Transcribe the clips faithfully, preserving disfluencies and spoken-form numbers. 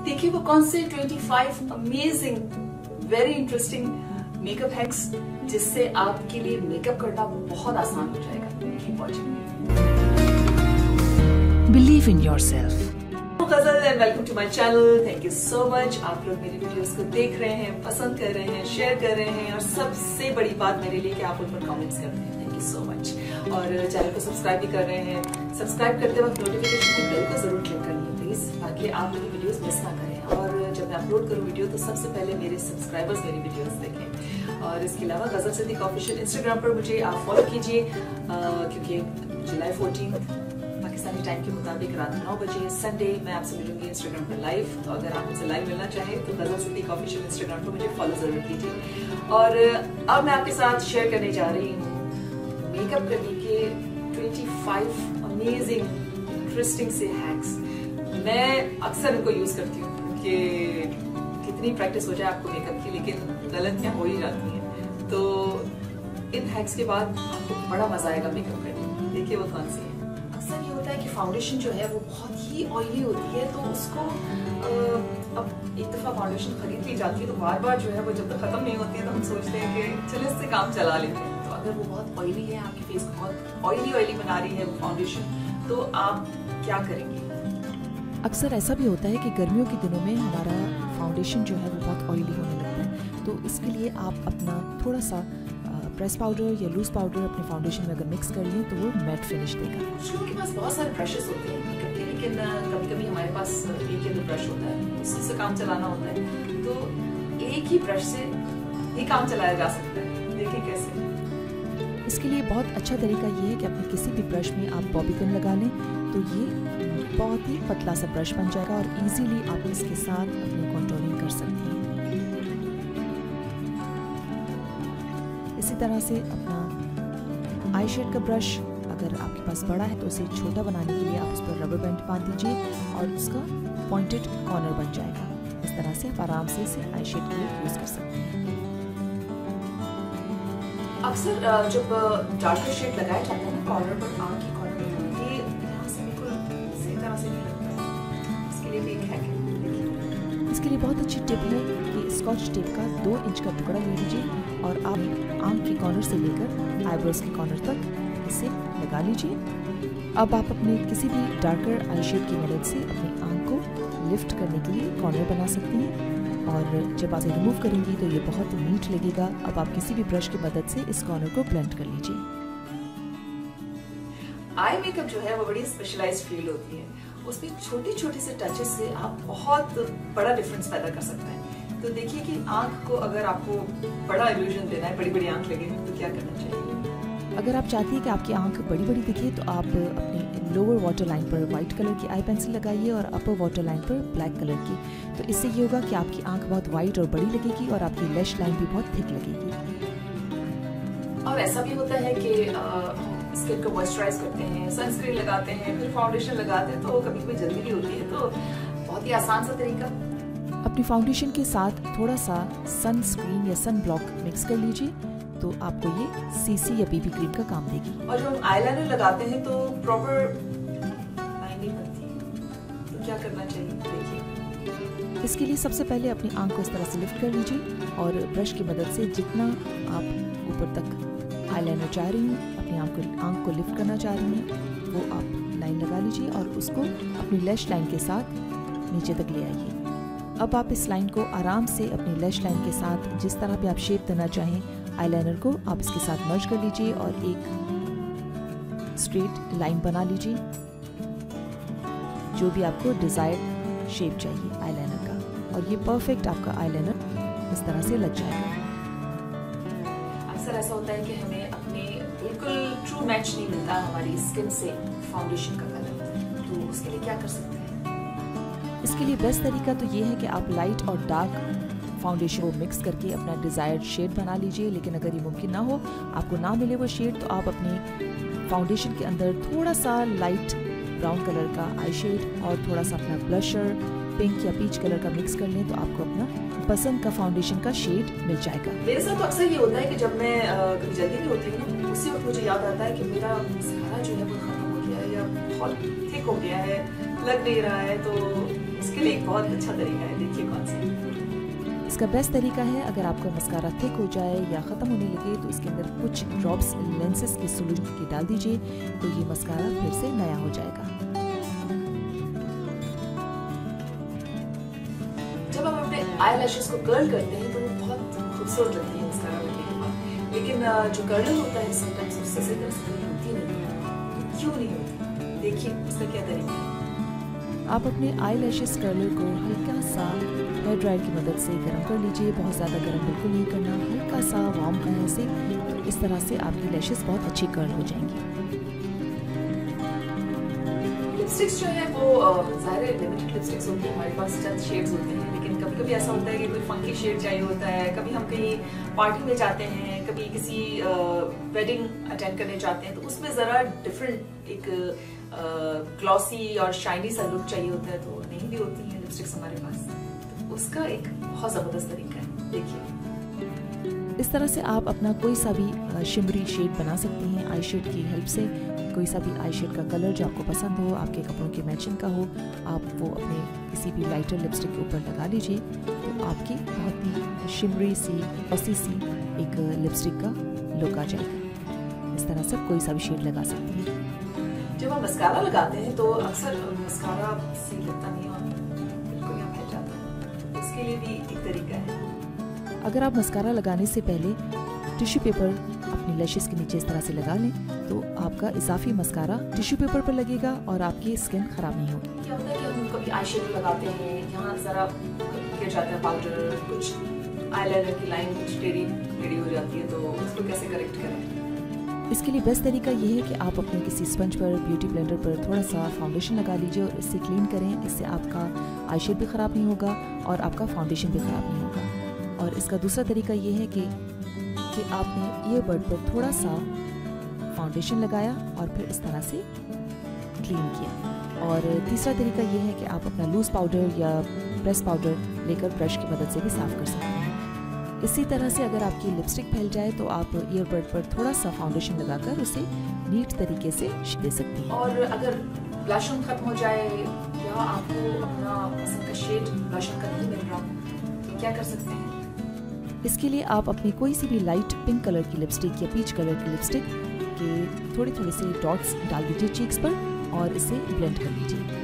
देखिए वो कौन से पच्चीस amazing very interesting makeup hacks जिससे आपके लिए मेकअप करना बहुत आसान हो जाएगा। Keep watching. Believe in yourself. Ghazal and welcome to my channel. Thank you so much. आप लोग मेरे वीडियोस को देख रहे हैं, पसंद कर रहे हैं, शेयर कर रहे हैं और सबसे बड़ी बात मेरे लिए कि आप उन पर कमेंट्स करते हैं। Thank you so much. और चैनल को सब्सक्राइब भी कर रहे हैं। सब्सक्राइब करते वक्त नोटिफिकेशन की बेल को जरूर क्लिक करिए प्लीज, ताकि आप मेरी वीडियोस मिस ना करें। और जब मैं अपलोड करूँ वीडियो तो सबसे पहले मेरे सब्सक्राइबर्स मेरी वीडियोस देखें। और इसके अलावा गजल सिद्दीक ऑफिशियल इंस्टाग्राम पर मुझे आप फॉलो कीजिए, क्योंकि जुलाई फोर्टीन पाकिस्तानी टाइम के मुताबिक रात नौ बजे संडे मैं आपसे मिलूंगी इंस्टाग्राम पर लाइव। तो अगर आप मुझसे लाइव मिलना चाहें तो गजल सिद्दीक ऑफिशियल इंस्टाग्राम पर मुझे फॉलो जरूर कीजिए। और अब मैं आपके साथ शेयर करने जा रही हूँ मेकअप करने के पच्चीस अमेजिंग इंटरेस्टिंग से हैक्स। मैं अक्सर इनको यूज करती हूँ कि कितनी प्रैक्टिस हो जाए आपको मेकअप की, लेकिन गलतियां हो ही जाती हैं। तो इन हैक्स के बाद आपको बड़ा मजा आएगा मेकअप करने में। देखिए वो कौन सी है। अक्सर ये होता है कि फाउंडेशन जो है वो बहुत ही ऑयली होती है, तो उसको आ, अब एक दफा फाउंडेशन खरीद ली जाती है तो बार बार जो है वो जब तक खत्म नहीं होती है तो हम सोचते हैं कि चलो इससे काम चला लेते हैं। तो अगर वो बहुत ऑयली है, आपकी फेस को बहुत ऑयली ऑयली बना रही है वो फाउंडेशन, तो आप क्या करेंगे? अक्सर ऐसा भी होता है कि गर्मियों के दिनों में हमारा फाउंडेशन जो है वो बहुत ऑयली होने लगता है। तो इसके लिए आप अपना थोड़ा सा प्रेस पाउडर या लूज पाउडर अपने फाउंडेशन में अगर मिक्स कर लें तो वो मैट फिनिश देगा। कुछ लोगों के पास बहुत सारे ब्रशेस होते हैं मेकअप के, लेकिन कभी कभी हमारे पास एक ही ब्रश होता है, उसी से काम चलाना होता है। तो एक ही ब्रश से ही काम चलाया जा सकता है। देखिए कैसे। इसके लिए बहुत अच्छा तरीका ये है कि अपने किसी भी ब्रश में आप बॉबी पिन लगा लें तो ये बहुत ही पतला सा ब्रश बन जाएगा और इजीली आप इसके साथ अपनी कॉन्टूरिंग कर सकती हैं। इसी तरह से अपना आई शेड का ब्रश अगर आपके पास बड़ा है तो उसे छोटा बनाने के लिए आप उस पर रबर बैंड बांध दीजिए और उसका पॉइंटेड कॉर्नर बन जाएगा। इस तरह से आप आराम से इसे आई शेड के लिए यूज कर सकते हैं। अक्सर जब डार्कर शेड लगाया जाता है ना कॉर्नर पर, आंख की कॉर्नर पर, ये यहाँ से बिल्कुल सही तरह से नहीं लगता है। इसके लिए भी एक हैक है। इसके लिए बहुत अच्छी टिप है कि स्कॉच टेप का दो इंच का टुकड़ा ले लीजिए और आप आंख के कॉर्नर से लेकर आईब्रोज के कॉर्नर तक इसे लगा लीजिए। अब आप अपने किसी भी डार्कर आई शेड की मदद से अपनी आंख को लिफ्ट करने के लिए कॉर्नर बना सकती हैं और जब आप इसे रिमूव करेंगी तो ये बहुत नीट लगेगा। अब आप किसी भी ब्रश की मदद से इस कॉर्नर को ब्लेंड कर लीजिए। आई मेकअप जो है वो बड़ी स्पेशलाइज्ड फील्ड होती है, उसमें छोटी छोटी से टचेस से आप बहुत बड़ा डिफरेंस पैदा कर सकते हैं। तो देखिए कि आंख को अगर आपको बड़ा इल्यूजन देना है, बड़ी बड़ी आंख लगे, तो क्या करना चाहिए? अगर आप चाहती हैं कि आपकी आंख बड़ी बड़ी दिखे तो आप अपनी लोअर वाटर लाइन पर व्हाइट कलर की आई पेंसिल लगाइए और अपर वाटर लाइन पर ब्लैक कलर की। तो इससे ये होगा कि आपकी आंख बहुत वाइड और बड़ी लगेगी और आपकी लैश लाइन भी बहुत थिक लगेगी। और ऐसा भी होता है कि स्किन को मॉइस्चराइज करते हैं, सनस्क्रीन लगाते हैं, फिर फाउंडेशन लगाते हैं, तो कभी कभी जल्दी भी होती है। तो बहुत ही आसान सा तरीका, अपनी फाउंडेशन के साथ थोड़ा सा सनस्क्रीन या सन ब्लॉक मिक्स कर लीजिए तो आपको ये सीसी या बीबी क्रीम का काम देगी। और जब हम आईलाइनर लगाते हैं तो प्रॉपर लाइन नहीं बनती, तो क्या करना चाहिए? देखिए इसके लिए सबसे पहले अपनी आंख को इस तरह से लिफ्ट कर लीजिए और ब्रश की मदद से जितना आप ऊपर तक आईलाइनर चाह रही हैं, अपनी आंख को आंख को लिफ्ट करना चाह रही हैं, वो आप लाइन लगा लीजिए और उसको अपनी लैश लाइन के साथ नीचे तक ले आइए। अब आप इस लाइन को आराम से अपनी लैश लाइन के साथ जिस तरह भी आप शेप देना चाहें आईलाइनर को आप इसके साथ मर्ज कर लीजिए और एक स्ट्रेट लाइन बना लीजिए, जो भी आपको डिजायर्ड शेप चाहिए आईलाइनर का, और ये परफेक्ट आपका आईलाइनर इस तरह से लग जाएगा। अक्सर ऐसा होता है कि हमें अपने बिल्कुल ट्रू मैच नहीं मिलता हमारी स्किन से फाउंडेशन का कलर, तो उसके लिए क्या कर सकते हैं? इसके लिए बेस्ट तरीका तो ये है कि आप लाइट और डार्क फाउंडेशन को मिक्स करके अपना डिजायर्ड शेड बना लीजिए। लेकिन अगर ये मुमकिन ना हो, आपको ना मिले वो शेड, तो आप अपने फाउंडेशन के अंदर थोड़ा सा लाइट ब्राउन कलर का आई शेड और थोड़ा सा अपना ब्लशर पिंक या पीच कलर का मिक्स कर लें तो आपको अपना पसंद का फाउंडेशन का शेड मिल जाएगा। मेरे साथ तो अक्सर ये होता है कि जब मैं कभी जल्दी नहीं होती हूँ, उसी वक्त मुझे याद आता है कि मेरा मस्कारा जो है वो खत्म हो गया है या बहुत थिक हो गया है, लग नहीं रहा है, तो इसके लिए एक बहुत अच्छा तरीका है, देखिए कौन सा। इसका बेस्ट तरीका है, अगर आपका मस्कारा थिक हो जाए या ख़त्म होने लगे तो इसके अंदर कुछ ड्रॉप्स लेंसेज की सोल्यूशन की डाल दीजिए, तो ये मस्कारा फिर से नया हो जाएगा। जब हम अपने आई लैशेस को कर्ल करते हैं तो वो बहुत खूबसूरत लगती है मस्कारा लगने के बाद, लेकिन जो कर्लर होता है समटाइम्स उससे सही तरह से होती नहीं है। क्यों नहीं होती? देखिए उसका क्या तरीका है। आप अपने आई लैशेस कर्लर को हल्का सा हेयर ड्रायर की मदद से गर्म कर लीजिए। बहुत ज़्यादा गर्म बिल्कुल नहीं करना, हल्का सा वार्म करने से, तो इस तरह से आपकी लैशेस बहुत अच्छी कर्ल हो जाएंगी। लिपस्टिक्स जो है वो ज़ाहिर है लिमिटेड लिपस्टिक्स होती है, हमारे पास चंद शेड्स होते हैं, लेकिन कभी कभी ऐसा होता है कि कोई फंकी शेड चाहिए होता है, कभी हम कहीं पार्टी में जाते हैं, कभी किसी वेडिंग अटेंड करने जाते हैं, तो उसमें ज़रा डिफरेंट एक ग्लॉसी और शाइनी सा लुक चाहिए होता है, तो नहीं भी होती है लिपस्टिक्स हमारे पास, तो उसका एक बहुत ज़बरदस्त तरीका है। देखिए इस तरह से आप अपना कोई सा भी शिमरी शेड बना सकती हैं आई शेड की हेल्प से। कोई सा भी आई शेड का कलर जो आपको पसंद हो, आपके कपड़ों के मैचिंग का हो, आप वो अपने किसी भी लाइटर लिपस्टिक के ऊपर लगा लीजिए, तो आपकी बहुत ही शिमरी सी औसी सी एक लिपस्टिक का लुक आ जाएगा। इस तरह से कोई सा भी शेड लगा सकती हैं। जब हम मस्कारा लगाते हैं तो अक्सर मस्कारा सही लगता नहीं और बिल्कुल यहाँ फैल जाता है, उसके लिए भी एक तरीका है। अगर आप मस्कारा लगाने से पहले टिश्यू पेपर अपनी लैशेस के नीचे इस तरह से लगा लें, तो आपका इजाफी मस्कारा टिश्यू पेपर पर लगेगा और आपकी स्किन खराब नहीं होगी। क्या होता है कि हम कभी आई शेडो लगाते हैं, यहाँ जरा गिर जाता है पाउडर, कुछ आईलाइनर की लाइन कुछ टेढ़ी टेढ़ी हो जाती है, तो उसको कैसे करेक्ट करें? इसके लिए बेस्ट तरीका ये है कि आप अपने किसी स्पंज पर, ब्यूटी ब्लेंडर पर थोड़ा सा फाउंडेशन लगा लीजिए और इससे क्लीन करें। इससे आपका आई शेड भी ख़राब नहीं होगा और आपका फाउंडेशन भी ख़राब नहीं होगा। और इसका दूसरा तरीका ये है कि कि आपने ईयरबड पर थोड़ा सा फाउंडेशन लगाया और फिर इस तरह से क्लीन किया। और तीसरा तरीका ये है कि आप अपना लूज़ पाउडर या प्रेस पाउडर लेकर ब्रश की मदद से भी साफ़ कर सकते हैं। इसी तरह से अगर आपकी लिपस्टिक फैल जाए तो आप ईयरबड पर थोड़ा सा फाउंडेशन लगाकर उसे नीट तरीके से दे सकती हैं। और अगर ब्लश ऑन खत्म हो जाए या आपको अपना पसंद का शेड ब्लश ऑन का नहीं मिल रहा तो क्या कर सकते हैं? इसके लिए आप अपनी कोई सी भी लाइट पिंक कलर की लिपस्टिक या पीच कलर की लिपस्टिक के थोड़े थोड़े से डॉट्स डाल दीजिए चीक्स पर और इसे ब्लेंड कर लीजिए।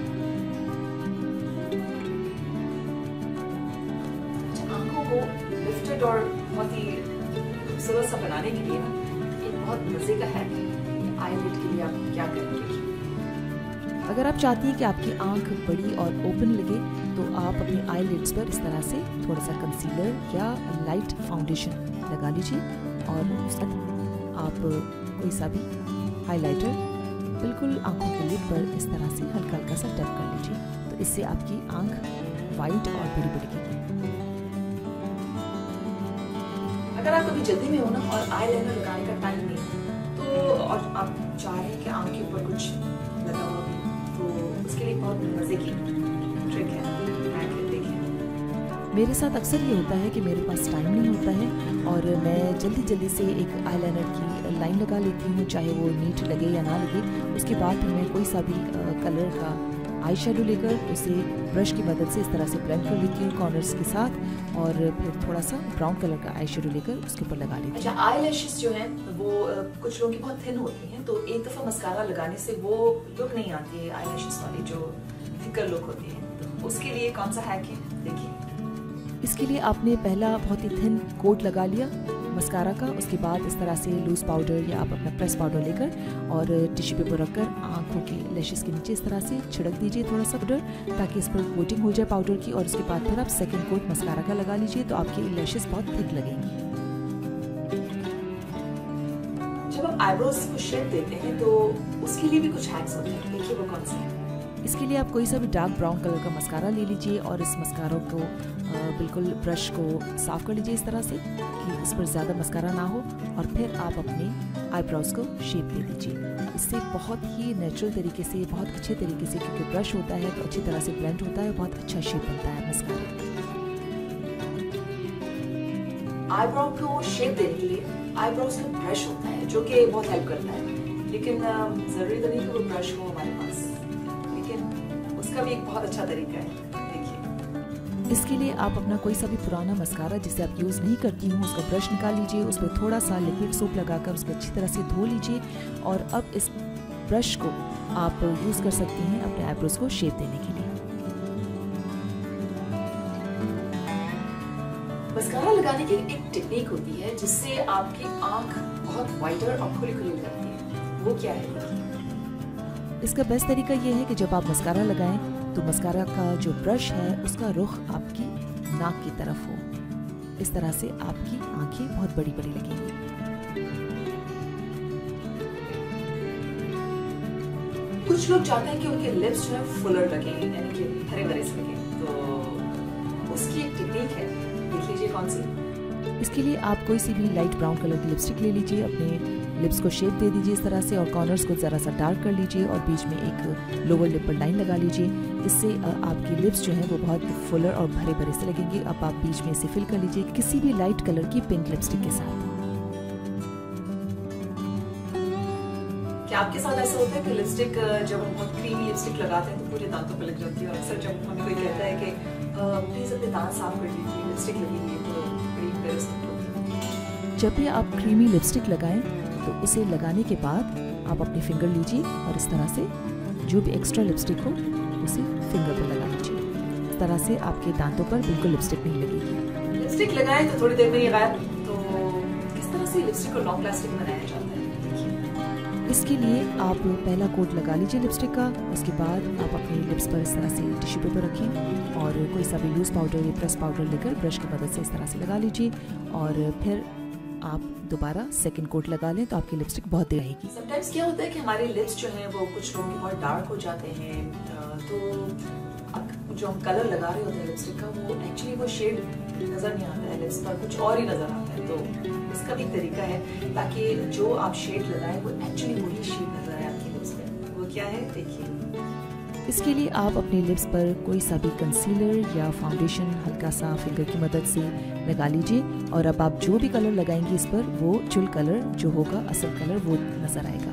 आंखों को लिफ्टेड और बहुत ही खूबसूरत सा बनाने के लिए ना एक बहुत मजे का है आईलिड के लिए आप क्या करेंगे। अगर आप चाहती हैं कि आपकी आंख बड़ी और ओपन लगे तो आप अपने आईलिड्स पर इस तरह से थोड़ा सा कंसीलर या लाइट फाउंडेशन लगा लीजिए और उसके बाद आप कोई सा भी हाइलाइटर बिल्कुल आंखों के लिड पर इस तरह से हल्का हल्का सा टैप कर लीजिए, तो इससे आपकी आंख वाइट और बड़ी बड़ी दिखेगी। अगर आप कभी जल्दी में हो ना और आईलाइनर लगाने का टाइम नहीं तो और आप चाह रहे हैं कि आंख के ऊपर कुछ लगा हुआ भी, तो उसके लिए बहुत मजे की ट्रिक है, हैक है, देखिए। मेरे साथ अक्सर ये होता है कि मेरे पास टाइम नहीं होता है और मैं जल्दी जल्दी से एक आईलाइनर की लाइन लगा लेती हूँ, चाहे वो नीट लगे या ना लगे। उसके बाद फिर मैं कोई सा भी कलर का आई शेडो लेकर उसे ब्रश की मदद से इस तरह से ब्लेंड कर लेती हूँ कॉर्नर्स के साथ और फिर थोड़ा सा ब्राउन कलर का आई शेडो लेकर उसके ऊपर लगा लेती हूँ। अच्छा, आई लैशेस जो हैं वो कुछ लोगों की बहुत थिन होती हैं, तो एक दफ़ा मस्कारा लगाने से वो लुक नहीं आती है आई लैशेस वाली जो थिकर लुक होती है, तो उसके लिए कौन सा हैक है देखिए। इसके लिए आपने पहला बहुत ही थिन कोट लगा लिया मस्कारा का, उसके बाद इस तरह से लूज पाउडर या आप अपना प्रेस पाउडर लेकर और टिश्यू पेपर रखकर आंखों के लैशेस के नीचे इस तरह से छिड़क दीजिए थोड़ा सा पाउडर ताकि इस पर कोटिंग हो जाए पाउडर की, और उसके बाद फिर आप सेकंड कोट मस्कारा का लगा लीजिए तो आपकी लैशेस बहुत थिक लगेंगी। जब आप आईब्रोज को शेप देते हैं तो उसके लिए भी कुछ हैक्स होते हैं, देखिए वो कौन से हैं। इसके लिए आप कोई सा भी डार्क ब्राउन कलर का मस्कारा ले लीजिए और इस मस्कारा को बिल्कुल ब्रश को साफ कर लीजिए इस तरह से कि इस पर ज़्यादा मस्कारा ना हो, और फिर आप अपने आईब्रोज को शेप दे दीजिए। इससे बहुत ही नेचुरल तरीके से, बहुत अच्छे तरीके से, क्योंकि ब्रश होता है तो अच्छी तरह से ब्लेंड होता है, बहुत अच्छा शेप बनता है मस्कारा। आईब्रो को शेप देने के लिए आईब्रोज का ब्रश होता है जो कि बहुत हेल्प करता है, लेकिन जरूरी तो नहीं कि वो ब्रश हो हमारे पास, लेकिन उसका भी एक बहुत अच्छा तरीका है। इसके लिए आप अपना कोई सा भी पुराना मस्कारा जिसे आप यूज़ नहीं करती हूँ उसका ब्रश निकाल लीजिए, उस पर थोड़ा सा लिक्विड सोप लगाकर उसको अच्छी तरह से धो लीजिए और अब इस ब्रश को आप यूज़ कर सकती हैं अपने आईब्रोज को शेप देने के लिए। मस्कारा लगाने की एक टेक्निक होती है जिससे आपकी आंख बहुत वाइडर और खुली खुली लगती है, वो क्या है? इसका बेस्ट तरीका ये है कि जब आप मस्कारा लगाएं तो मस्कारा का जो ब्रश है उसका रुख आपकी नाक की तरफ हो। इस तरह से आपकी आंखें बहुत बड़ी बड़ी लगेंगी। कुछ लोग चाहते हैं कि उनके लिप्स जो है फुलर लगे, यानी कि हरे भरे से लगे, तो उसकी एक टेक्निक है, देख लीजिए कौन सी। इसके लिए आप कोई सी भी लाइट ब्राउन कलर की लिपस्टिक ले लीजिए, अपने लिप्स को शेप दे दीजिए इस तरह से और कॉर्नर्स को ज़रा सा डार्क कर लीजिए और बीच में एक लोअर लिप पर लाइन लगा लीजिए। इससे आपकी लिप्स जो है वो बहुत फुलर और भरे भरे से लगेंगे। अब आप बीच में इसे फिल कर लीजिए किसी भी लाइट कलर की पिंक लिपस्टिक के साथ। क्या आपके साथ ऐसा होता है कि लिपस्टिक जब हम बहुत क्रीमी लिपस्टिक लगाते हैं तो पूरे दांतों पर लग जाती है? और अक्सर जब हमें कोई कहता है कि प्लीज अपने दांत साफ कर लीजिए, लिपस्टिक लगी हुई है, तो बड़ी embarrassment होती है। जब भी आप क्रीमी लिपस्टिक लगाएं तो उसे लगाने के बाद आप अपनी फिंगर लीजिए और इस तरह से जो भी एक्स्ट्रा लिपस्टिक हो उसे फिंगर पर लगा लीजिए। इस तरह से आपके दांतों पर बिल्कुल लिपस्टिक नहीं लगेगी। लिपस्टिक लगाएं तो थोड़ी देर में ये गायब, तो किस तरह से लिपस्टिक को लॉन्ग लास्टिंग बनाया जाता है? इसके लिए आप पहला कोट लगा लीजिए लिपस्टिक का, उसके बाद आप अपने लिप्स पर इस तरह से टिश्यू पेपर रखें और कोई सा भी लूज पाउडर या प्रेस पाउडर लेकर ब्रश की मदद से इस तरह से लगा लीजिए और फिर आप दोबारा सेकंड कोट लगा लें तो आपकी लिपस्टिक बहुत देर रहेगी। समटाइम्स क्या होता है कि हमारे लिप्स जो हैं वो कुछ लोगों के बहुत डार्क हो जाते हैं, तो जो हम कलर लगा रहे होते हैं लिपस्टिक का वो एक्चुअली वो शेड नजर नहीं आता है लिप्स पर, कुछ और ही नजर आता है। तो इसका भी तरीका है ताकि जो आप शेड लगाएं वो एक्चुअली वही शेड नजर आए आपकी लिप्स पे। वो क्या है देखिए। इसके लिए आप अपने लिप्स पर कोई सा भी कंसीलर या फाउंडेशन हल्का सा फिंगर की मदद से लगा लीजिए और अब आप जो भी कलर लगाएंगे इस पर वो चुल कलर जो होगा, असल कलर वो नजर आएगा।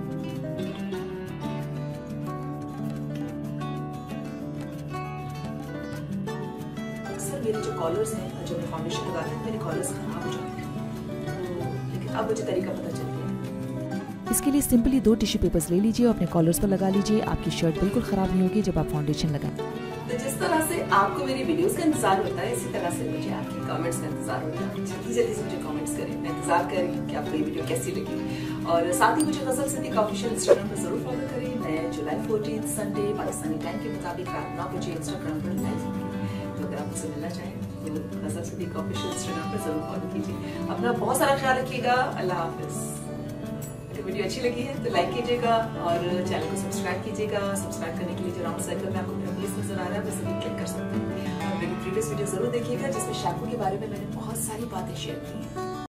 अक्सर मेरे जो कॉलर्स हैं जब मैं फाउंडेशन लगाती हूँ मेरे कॉलर्स खराब हो जाते हैं, तो लेकिन अब मुझे तरीका पता चल गया। इसके लिए सिंपली दो टिश्यू पेपर्स ले लीजिए और अपने कॉलर्स पर लगा लीजिए। आपकी शर्ट बिल्कुल खराब नहीं होगी जब आप फाउंडेशन लगाएं। तो जिस तरह से आपको मेरी वीडियोस का इंतजार होता है इसी तरह से मुझे आपके कमेंट्स का इंतजार होता है। जल्दी जल्दी से मुझे कमेंट्स करें, मैं इंतजार कर रही हूँ कि आपको ये वीडियो कैसी लगी। और साथ ही मुझे गजल सिद्दीक ऑफिशियल इंस्टाग्राम पर जरूर फॉलो करें। मैं जुलाई फोर्टीन संडे पाकिस्तानी टाइम के मुताबिक रात नौ बजे इंस्टाग्राम पर लाइव होंगी, तो अगर आप मुझसे मिलना चाहें तो गजल सिद्दीक ऑफिशियल इंस्टाग्राम पर जरूर फॉलो कीजिए। अपना बहुत सारा ख्याल रखिएगा। अल्लाह हाफिज। वीडियो अच्छी लगी है तो लाइक कीजिएगा और चैनल को सब्सक्राइब कीजिएगा। सब्सक्राइब करने के लिए जो राउंड सर्कल में आपको मेरा प्लेस नजर आ रहा है बस अभी क्लिक कर सकते हैं और मेरी प्रीवियस वीडियो जरूर देखिएगा जिसमें शैम्पू के बारे में मैंने बहुत सारी बातें शेयर की हैं।